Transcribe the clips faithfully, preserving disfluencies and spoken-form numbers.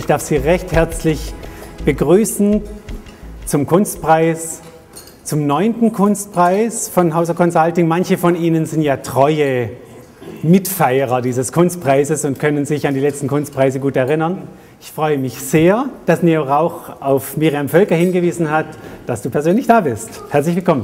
darf Sie recht herzlich begrüßen zum Kunstpreis, zum neunten Kunstpreis von Hauser Consulting. Manche von Ihnen sind ja treue Mitfeierer dieses Kunstpreises und können sich an die letzten Kunstpreise gut erinnern. Ich freue mich sehr, dass Neo Rauch auf Miriam Völker hingewiesen hat, dass du persönlich da bist. Herzlich willkommen.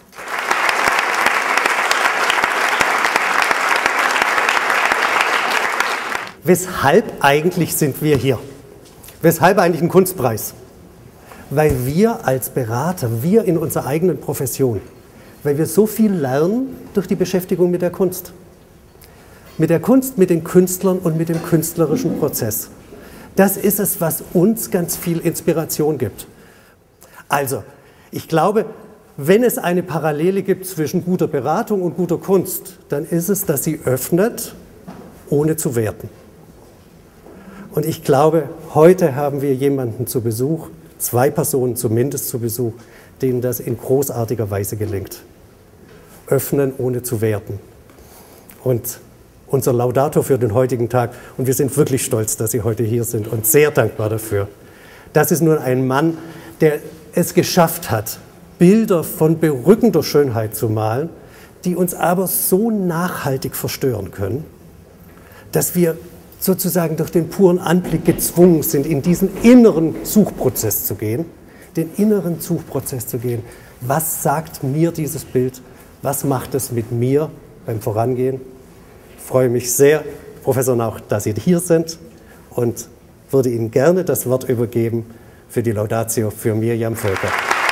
Weshalb eigentlich sind wir hier? Weshalb eigentlich ein Kunstpreis? Weil wir als Berater, wir in unserer eigenen Profession, weil wir so viel lernen durch die Beschäftigung mit der Kunst. Mit der Kunst, mit den Künstlern und mit dem künstlerischen Prozess. Das ist es, was uns ganz viel Inspiration gibt. Also, ich glaube, wenn es eine Parallele gibt zwischen guter Beratung und guter Kunst, dann ist es, dass sie öffnet, ohne zu werten. Und ich glaube, heute haben wir jemanden zu Besuch, zwei Personen zumindest zu Besuch, denen das in großartiger Weise gelingt. Öffnen, ohne zu werten. Und unser Laudator für den heutigen Tag, und wir sind wirklich stolz, dass Sie heute hier sind und sehr dankbar dafür. Das ist nun ein Mann, der es geschafft hat, Bilder von berückender Schönheit zu malen, die uns aber so nachhaltig verstören können, dass wir sozusagen durch den puren Anblick gezwungen sind, in diesen inneren Suchprozess zu gehen, den inneren Suchprozess zu gehen. Was sagt mir dieses Bild? Was macht es mit mir beim Vorangehen? Ich freue mich sehr, Professor Nauch, dass Sie hier sind und würde Ihnen gerne das Wort übergeben für die Laudatio für Miriam Völker.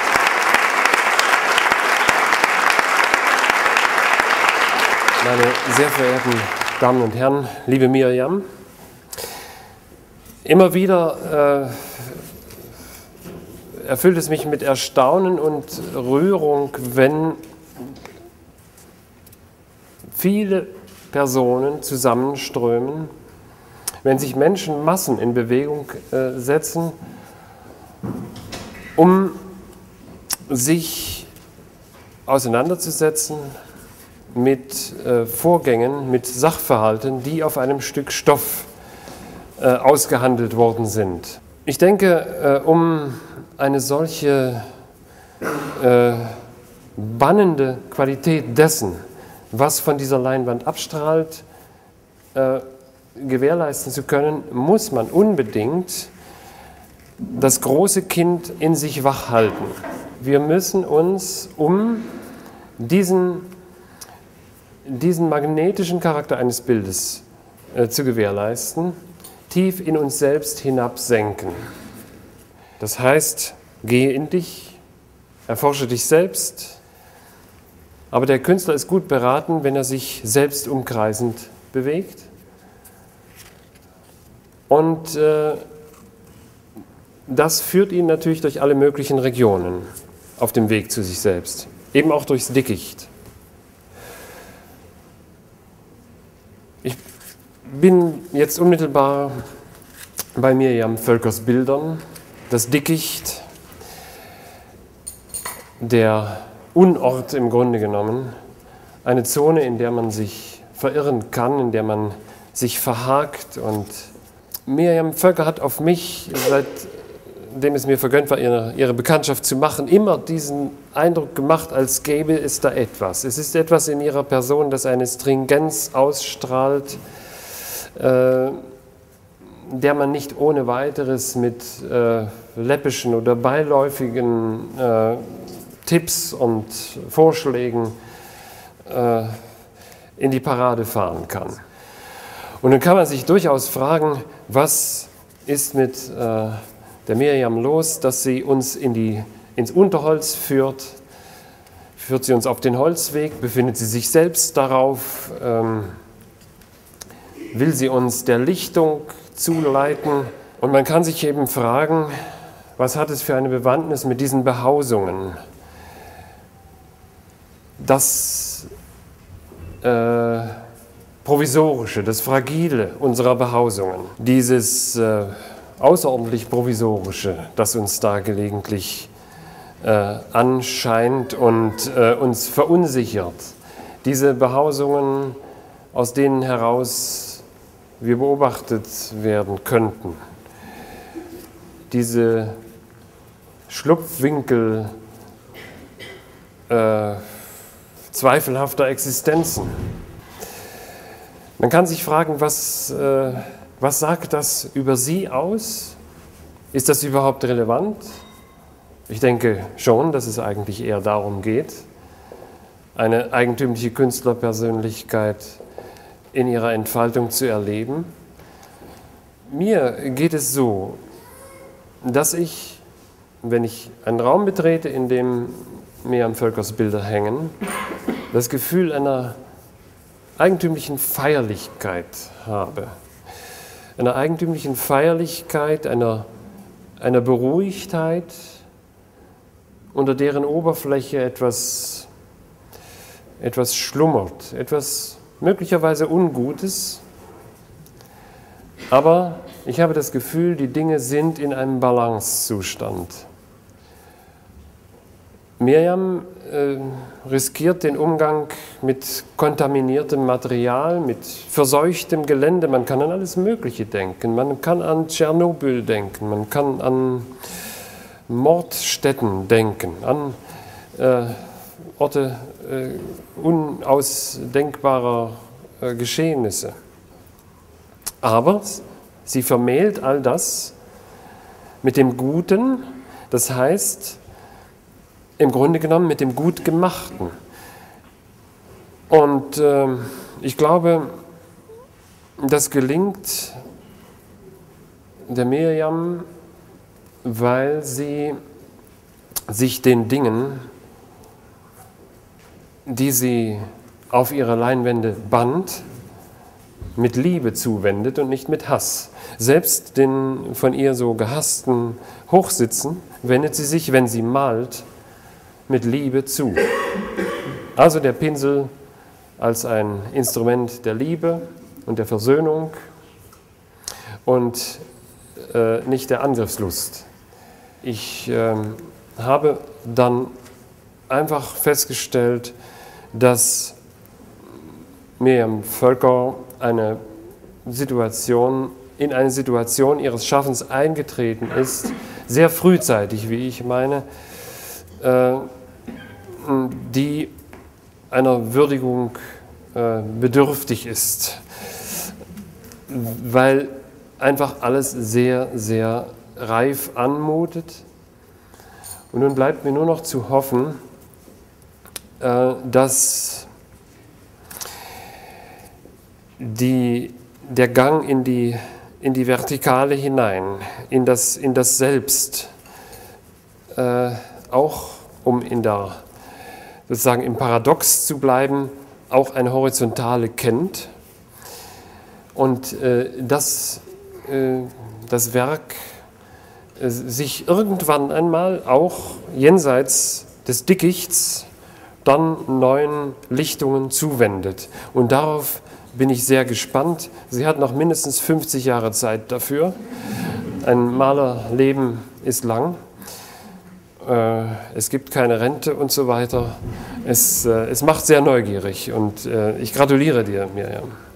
Meine sehr verehrten Damen und Herren, liebe Miriam, immer wieder äh, erfüllt es mich mit Erstaunen und Rührung, wenn viele Personen zusammenströmen, wenn sich Menschenmassen in Bewegung äh, setzen, um sich auseinanderzusetzen mit äh, Vorgängen, mit Sachverhalten, die auf einem Stück Stoff äh, ausgehandelt worden sind. Ich denke, äh, um eine solche äh, bannende Qualität dessen, was von dieser Leinwand abstrahlt, äh, gewährleisten zu können, muss man unbedingt das große Kind in sich wach halten. Wir müssen uns, um diesen, diesen magnetischen Charakter eines Bildes äh, zu gewährleisten, tief in uns selbst hinabsenken. Das heißt, gehe in dich, erforsche dich selbst. Aber der Künstler ist gut beraten, wenn er sich selbst umkreisend bewegt. Und äh, das führt ihn natürlich durch alle möglichen Regionen auf dem Weg zu sich selbst. Eben auch durchs Dickicht. Ich bin jetzt unmittelbar bei Miriam Völkers Bildern. Das Dickicht, der Unort im Grunde genommen, eine Zone, in der man sich verirren kann, in der man sich verhakt. Und Miriam Völker hat auf mich, seitdem es mir vergönnt war, ihre, ihre Bekanntschaft zu machen, immer diesen Eindruck gemacht, als gäbe es da etwas. Es ist etwas in ihrer Person, das eine Stringenz ausstrahlt, äh, der man nicht ohne weiteres mit äh, läppischen oder beiläufigen äh, Tipps und Vorschlägen äh, in die Parade fahren kann. Und dann kann man sich durchaus fragen, was ist mit äh, der Miriam los, dass sie uns in die, ins Unterholz führt. Führt sie uns auf den Holzweg? Befindet sie sich selbst darauf? Ähm, will sie uns der Lichtung zuleiten? Und man kann sich eben fragen, was hat es für eine Bewandtnis mit diesen Behausungen? Das äh, Provisorische, das Fragile unserer Behausungen, dieses äh, außerordentlich Provisorische, das uns da gelegentlich äh, anscheint und äh, uns verunsichert. Diese Behausungen, aus denen heraus wir beobachtet werden könnten. diese Schlupfwinkel äh, zweifelhafter Existenzen. Man kann sich fragen, was, äh, was sagt das über Sie aus? Ist das überhaupt relevant? Ich denke schon, dass es eigentlich eher darum geht, eine eigentümliche Künstlerpersönlichkeit in ihrer Entfaltung zu erleben. Mir geht es so, dass ich, wenn ich einen Raum betrete, in dem Miriam Völkers Bilder hängen, das Gefühl einer eigentümlichen Feierlichkeit habe. Einer eigentümlichen Feierlichkeit, einer, einer Beruhigtheit, unter deren Oberfläche etwas, etwas schlummert, etwas möglicherweise Ungutes. Aber ich habe das Gefühl, die Dinge sind in einem Balancezustand. Miriam äh, riskiert den Umgang mit kontaminiertem Material, mit verseuchtem Gelände. Man kann an alles Mögliche denken. Man kann an Tschernobyl denken, man kann an Mordstätten denken, an äh, Orte äh, unausdenkbarer äh, Geschehnisse. Aber sie vermählt all das mit dem Guten, das heißt, im Grunde genommen mit dem Gutgemachten. Und äh, ich glaube, das gelingt der Miriam, weil sie sich den Dingen, die sie auf ihre Leinwände band, mit Liebe zuwendet und nicht mit Hass. Selbst den von ihr so gehassten Hochsitzen wendet sie sich, wenn sie malt, mit Liebe zu. Also der Pinsel als ein Instrument der Liebe und der Versöhnung und äh, nicht der Angriffslust. Ich äh, habe dann einfach festgestellt, dass Miriam Völker eine Situation, in eine Situation ihres Schaffens eingetreten ist, sehr frühzeitig, wie ich meine, äh, die einer Würdigung äh, bedürftig ist, weil einfach alles sehr, sehr reif anmutet. Und nun bleibt mir nur noch zu hoffen, äh, dass die, der Gang in die, in die Vertikale hinein, in das, in das Selbst, äh, auch um in der, sozusagen im Paradox zu bleiben, auch eine Horizontale kennt und äh, dass äh, das Werk äh, sich irgendwann einmal auch jenseits des Dickichts dann neuen Lichtungen zuwendet. Und darauf bin ich sehr gespannt. Sie hat noch mindestens fünfzig Jahre Zeit dafür. Ein Malerleben ist lang. Es gibt keine Rente und so weiter. Es, es macht sehr neugierig und ich gratuliere dir, Miriam.